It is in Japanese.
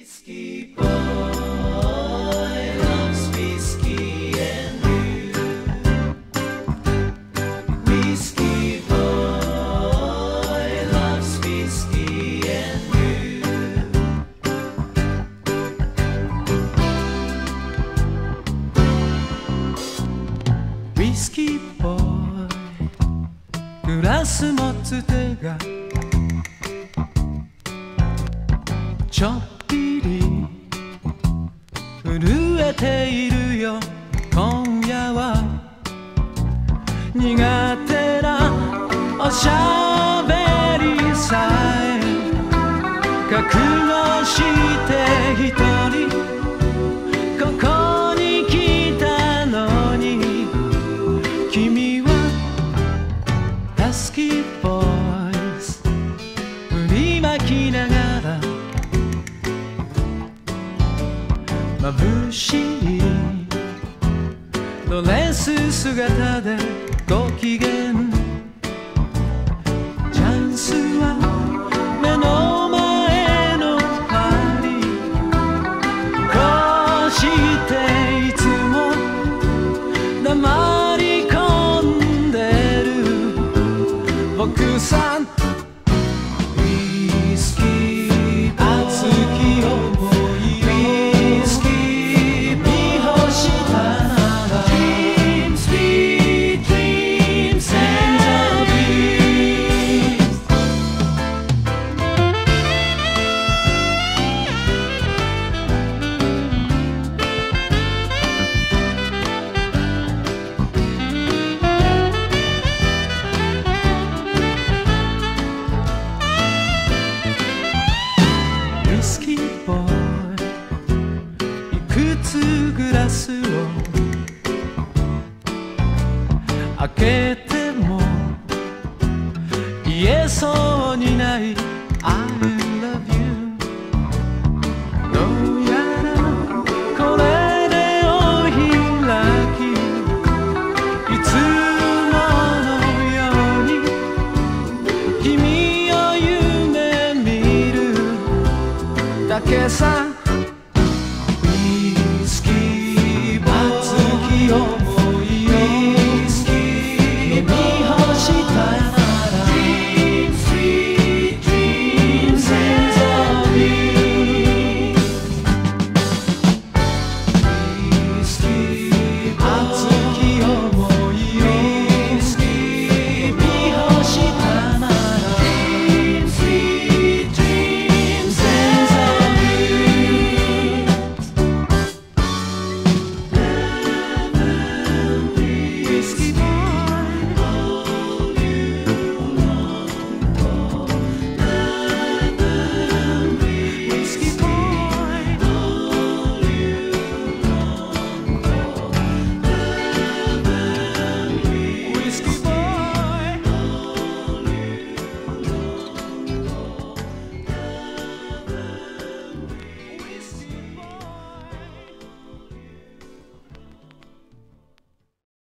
Whisky Boy loves whiskey and you. Whisky Boy loves whiskey and you. Whisky Boy グラス持つ手がちょっぴり震えているよ今夜は苦手なおしゃべりさえ覚悟して一人ここに来たのに君はハスキーボイス振りまきながら眩しいドレス姿でご機嫌チャンスは目の前の針こうしていつも黙り込んでる僕さんウイスキー熱き思いグラスを開けても言えそうにない I love you どうやらこれでお開きいつものように君を夢見るだけさ